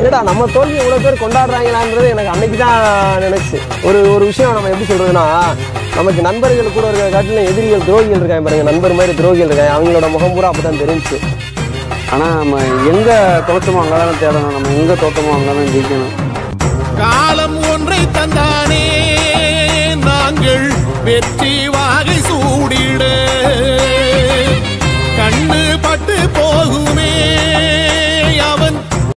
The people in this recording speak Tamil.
ஏடா நம்ம தோல்வி இவ்வளோ பேர் கொண்டாடுறாங்களான்றது எனக்கு அன்னைக்கு தான் நினைச்சு. ஒரு விஷயம் நம்ம எப்படி சொல்றதுன்னா, நமக்கு நண்பர்கள் கூட இருக்கிற காட்டிலும் எதிரிகள் துரோகிகள் இருக்காங்க பாருங்க, நண்பர் மாதிரி துரோகிகள் இருக்காங்க, அவங்களோட முகம் பூரா அப்போ தான் தெரிஞ்சு. ஆனால் நம்ம எங்கே தொலைச்சோமோ அங்கே தானே தேடணும், நம்ம எங்கே தோட்டமோ அங்கே தான் ஜெயிக்கணும். காலம் ஒன்றை தந்தானே நாங்கள் வெற்றி வாகை சூடிட